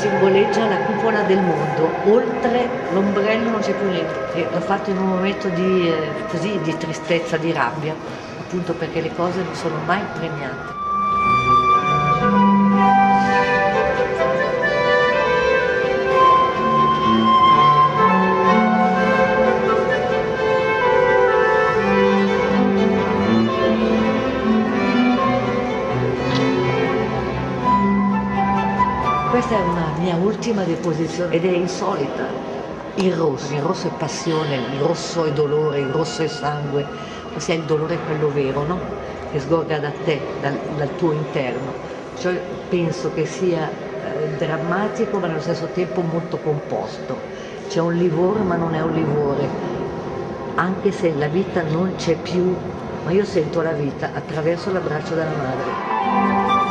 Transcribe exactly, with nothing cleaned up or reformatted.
simboleggia la cupola del mondo, oltre l'ombrello non c'è più niente. E l'ho fatto in un momento di, eh, così, di tristezza, di rabbia, appunto perché le cose non sono mai premiate. Questa è una mia ultima deposizione ed è insolita. Il rosso, il rosso è passione, il rosso è dolore, il rosso è sangue, ossia il dolore è quello vero, no? Che sgorga da te, dal, dal tuo interno. Cioè penso che sia eh, drammatico ma allo stesso tempo molto composto. C'è un livore ma non è un livore, anche se la vita non c'è più, ma io sento la vita attraverso l'abbraccio della madre.